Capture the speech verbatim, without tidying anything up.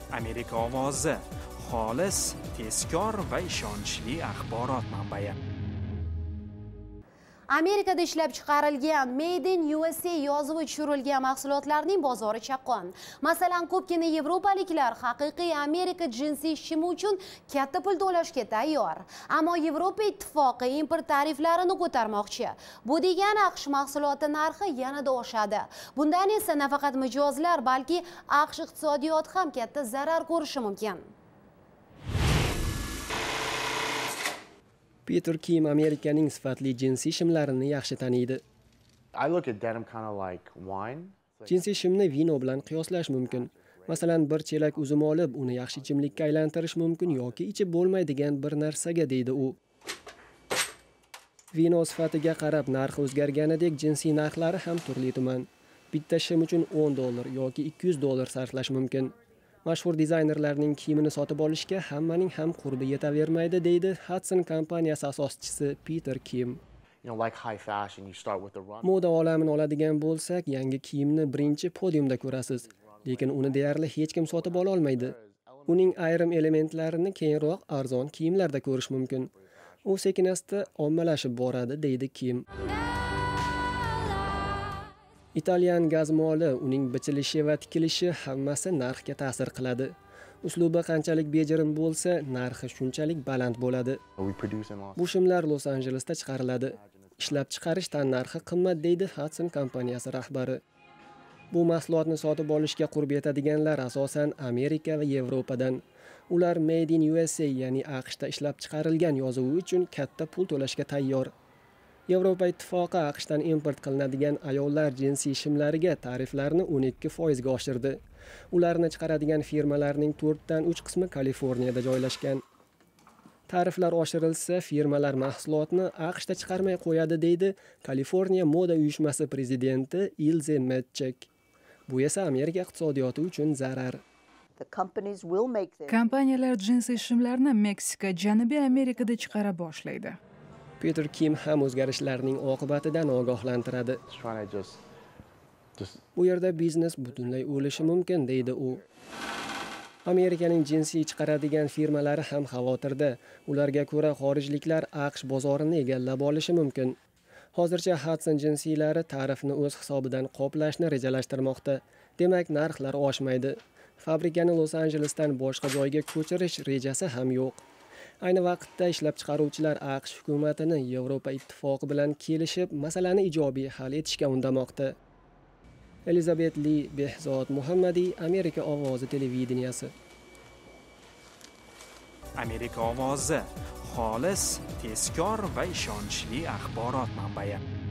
Amerika ovozi xolis, tezkor va ishonchli axborot manbai. Amerikada ishlab chiqarilgan Made in U S A yozuvi tushirilgan mahsulotlarning bozori chaqqon. Masalan, ko'pgina yevropaliklar haqiqiy Amerika jinsiy shimi uchun katta pul to'lashga tayyor. Ammo Yevropa ittifoqi import tariflarini ko'tarmoqchi. Bu degani AQSh mahsuloti narxi yanada oshadi. Bundan esa nafaqat mijozlar, balki AQSh iqtisodiyoti ham katta zarar ko'rishi mumkin. Peter Kim Amerikaning sifatli jinsiy shimlarini yaxshi taniydi. Jinsiy shimni vino bilan qiyoslash mumkin. Masalan, bir chelak uzum olib, uni yaxshi ichimlikka aylantirish mumkin yoki ichib bo'lmaydigan bir narsaga, deydi u. Vino sifatiga qarab narxi o'zgarganidek, jinsiy narxlari ham turli-tuman. Bitta shim uchun o'n dollar yoki ikki yuz dollar sarflash mumkin. Mashhur dizaynerlarning kiyimini sotib olishga hammaning ham qurbi yetavermaydi, deydi Hudson kompaniyasi asoschisi Peter Kim. Moda olamini oladigan bo'lsak, yangi kiyimni birinchi podiumda ko'rasiz, lekin uni deyarli hech kim sotib ola olmaydi. Uning ayrim elementlarini keyinroq arzon kiyimlarda ko'rish mumkin. U sekin-asta ommalashib boradi, deydi Kim. Italyan gazmoli, uning bichilishi va tikilishi hammasi narxga ta'sir qiladi. Uslubi qanchalik bejirim bo'lsa, narxi shunchalik baland bo'ladi. Bu shimlar Los-Anjelesda chiqariladi. Ishlab chiqarish tan narxi qimmat, deydi Hudson kompaniyasi rahbari. Bu mahsulotni sotib olishga qurb yetadiganlar asosan Amerika va Yevropadan. Ular Made in U S A, ya'ni AQShda ishlab chiqarilgan yozuvi uchun katta pul to'lashga tayyor. Yevropa ittifoqi AQShdan import qilinadigan ayollar jinsiy shimlariga tariflarni o'n ikki foiz ga oshirdi. Ularni chiqaradigan firmalarning to'rtdan uch qismi Kaliforniyada joylashgan. Tariflar oshirilsa, firmalar mahsulotni AQShda chiqarmay qo'yadi, deydi Kaliforniya moda uyushmasi prezidenti Ilze Metchek. Bu esa Amerika iqtisodiyoti uchun zarar. Kompaniyalar jinsiy shimlarni Meksika, Janubiy Amerikada chiqara boshlaydi. Peter Kim ham o'zgarishlarning oqibatidan ogohlantiradi. Bu yerda biznes butunlay o'lishi mumkin, deydi u. Amerikaning jinsiy chiqaradigan firmalari ham xavotirda. Ularga ko'ra xorijliklar AQSh bozorini egallab olishi mumkin. Hozircha Hudson jinsiylari tarifni o'z hisobidan qoplashni rejalashtirmoqda. Demak, narxlar oshmaydi. Fabrikani Los-Anjelesdan boshqa joyga ko'chirish rejasi ham yo'q. Ayni vaqtda ishlab chiqaruvchilar AQSh hukumatini Yevropa ittifoqi bilan kelishib, masalani ijobiy hal etishga undamoqda. Elizabeth Lee, Behzod Muhammadiy, Amerika ovozi televideniyasi. Amerika ovozi xolis, tezkor va ishonchli axborot manbai.